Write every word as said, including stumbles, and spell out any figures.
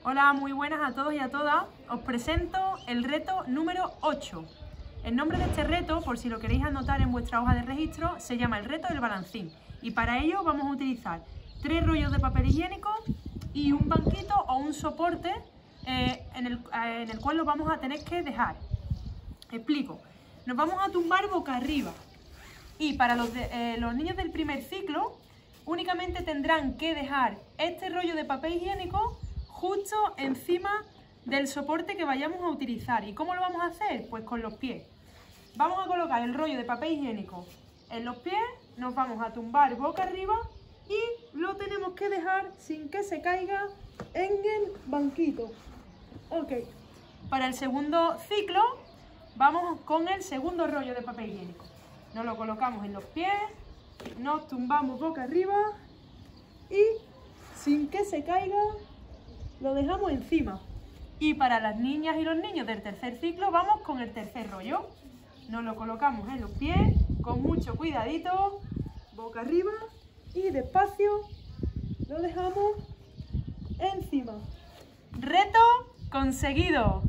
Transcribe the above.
Hola, muy buenas a todos y a todas. Os presento el reto número ocho. El nombre de este reto, por si lo queréis anotar en vuestra hoja de registro, se llama el reto del balancín. Y para ello vamos a utilizar tres rollos de papel higiénico y un banquito o un soporte eh, en, el, eh, en el cual lo vamos a tener que dejar. Explico. Nos vamos a tumbar boca arriba. Y para los, de, eh, los niños del primer ciclo, únicamente tendrán que dejar este rollo de papel higiénico justo encima del soporte que vayamos a utilizar. ¿Y cómo lo vamos a hacer? Pues con los pies. Vamos a colocar el rollo de papel higiénico en los pies, nos vamos a tumbar boca arriba y lo tenemos que dejar sin que se caiga en el banquito. Ok. Para el segundo ciclo, vamos con el segundo rollo de papel higiénico. Nos lo colocamos en los pies, nos tumbamos boca arriba y sin que se caiga lo dejamos encima. Y para las niñas y los niños del tercer ciclo vamos con el tercer rollo. Nos lo colocamos en los pies con mucho cuidadito, boca arriba y despacio lo dejamos encima. Reto conseguido.